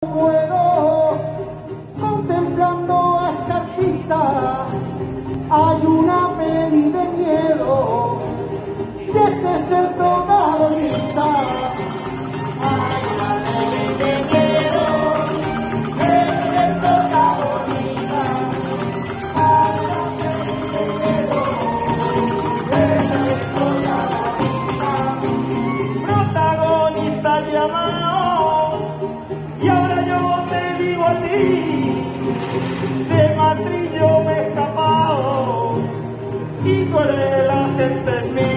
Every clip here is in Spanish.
Puedo, contemplando a esta artista, hay una peli de miedo, y este es el protagonista. Hay una peli de miedo, este es el protagonista. Hay una peli de miedo, este es el protagonista. Protagonista llamado, y ahora yo te digo a ti, de Madrid yo me he escapado, y tú eres la gente en mí.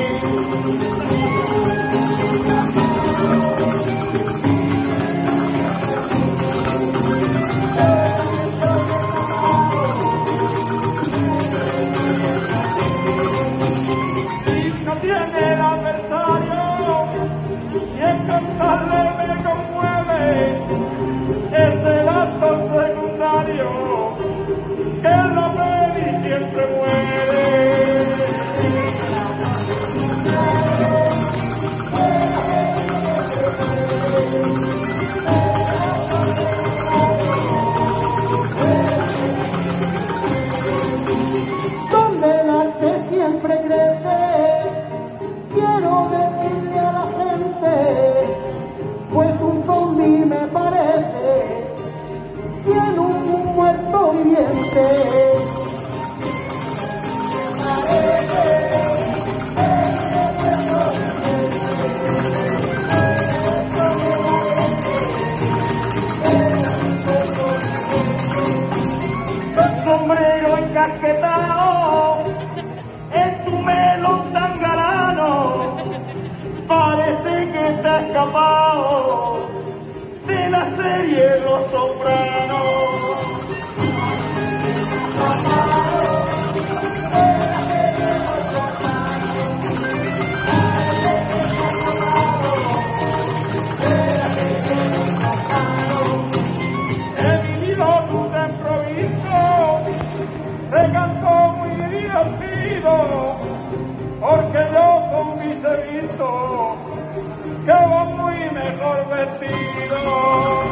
Y no tiene el adversario, y en cantarle me conmueve. Es el acto secundario que en la peli siempre muere. Donde el arte siempre crece, quiero decirle a la gente, pues un zombi me parece, tiene un muerto viviente. Sombrero encasquetado en tu melón tan galano, parece que te has escapado de la serie Los Sopranos. He vivido tu improviso, te canto muy divertido, porque yo con mis he visto que va muy mejor vestido.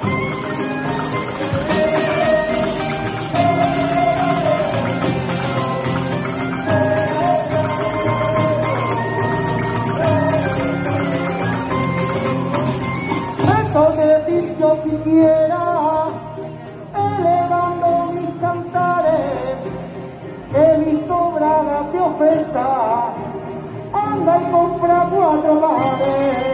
Esto de decir yo quisiera, elevando mis cantares, he visto bragas de oferta, anda y compra 4 pares.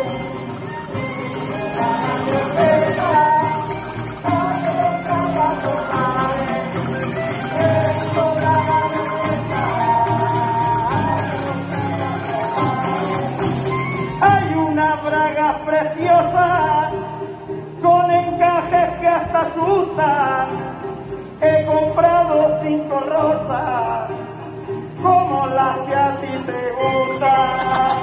Hay una braga preciosa con encajes que hasta asustan. He comprado 5 rosas como las que a ti te gustan.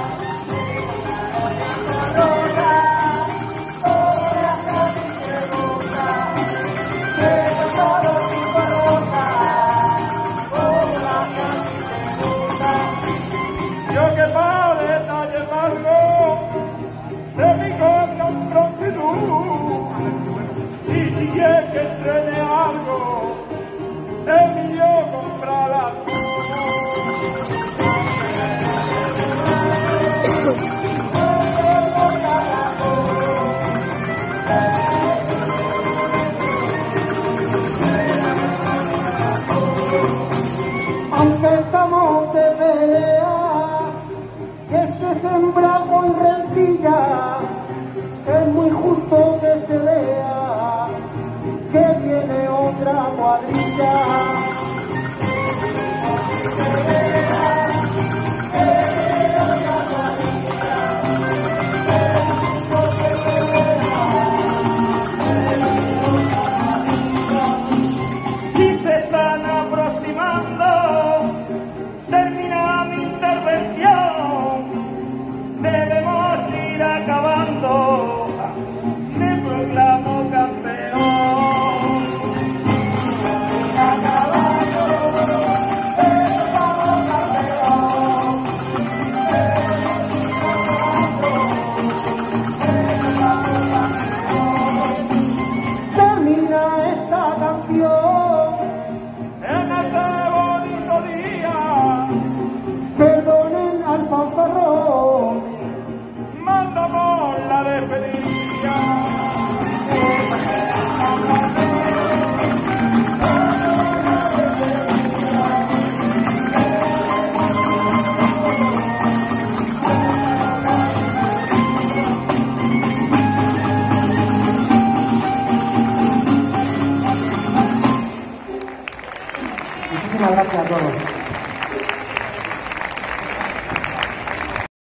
Yo que pago detalles largos de mi con prontitud, y si es que entrene algo, debí yo comprarla tú. gracias a todos.